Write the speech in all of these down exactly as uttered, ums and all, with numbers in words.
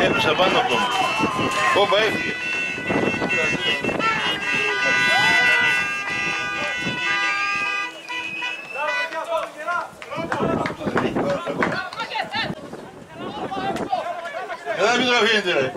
Έπεσα πάνω από τον. Κόμπα έφυγε. Έλα μην τραβήνετε ρε.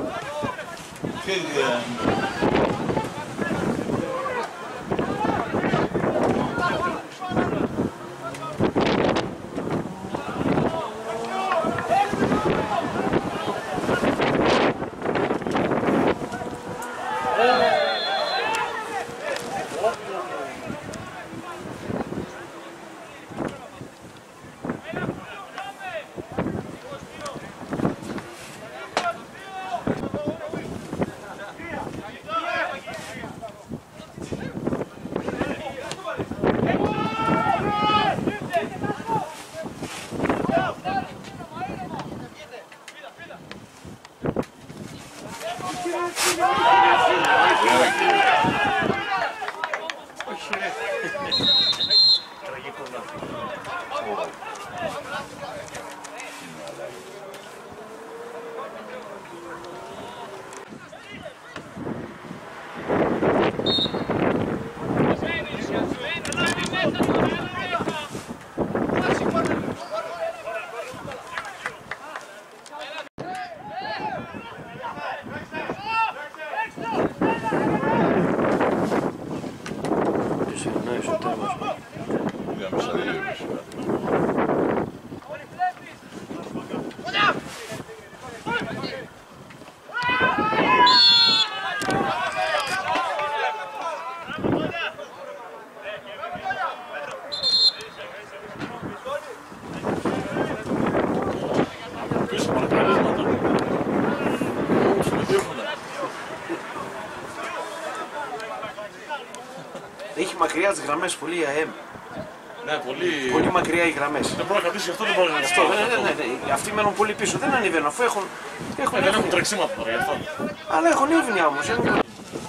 Έχει μακριά τις γραμμές, πολύ ΑΕΜ. Ναι, πολύ... πολύ μακριά οι γραμμές. Δεν μπορώ να κρατήσει αυτό, δεν μπορώ να αυτό. Ναι, ναι, ναι, ναι. Αυτοί μένουν πολύ πίσω, δεν ανεβαίνουν αφού έχουν... έχουν ε, δεν έχουν τρεξίματα τώρα γι' αυτό. Αλλά έχουν εύνοια όμως. Έχουν...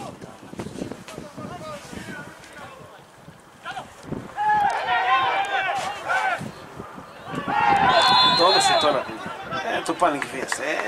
Το έδωσε τώρα. Ε, το πάνε και βιάστε. Ε,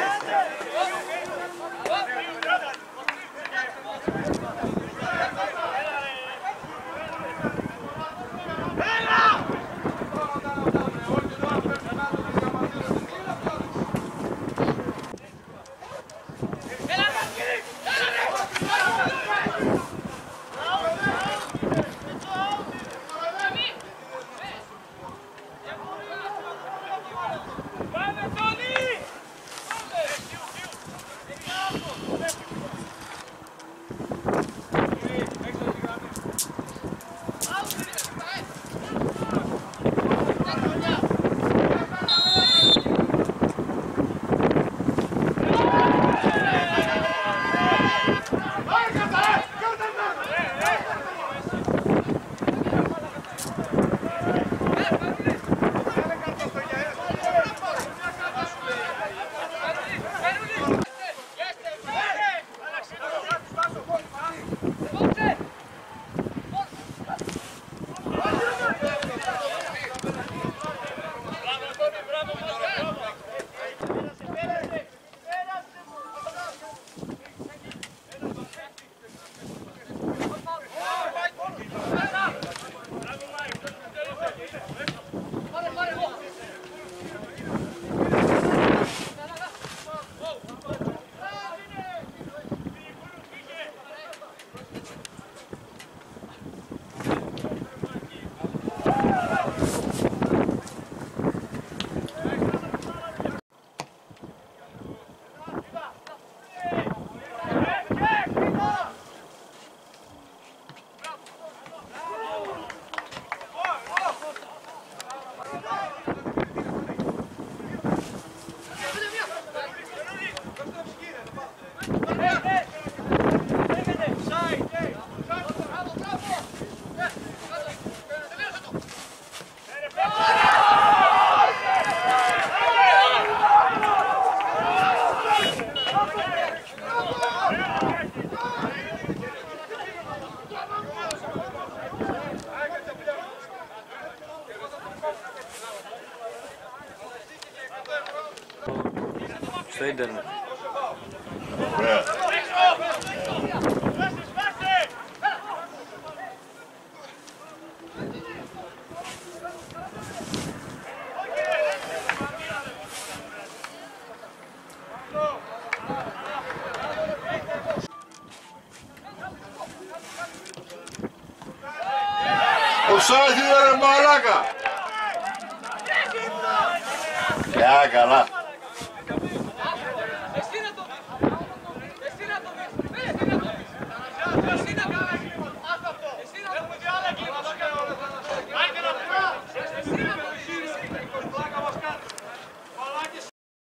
στο ίντερνετ. Ωραία. Offside είναι ρε μαλάκα. Για καλά.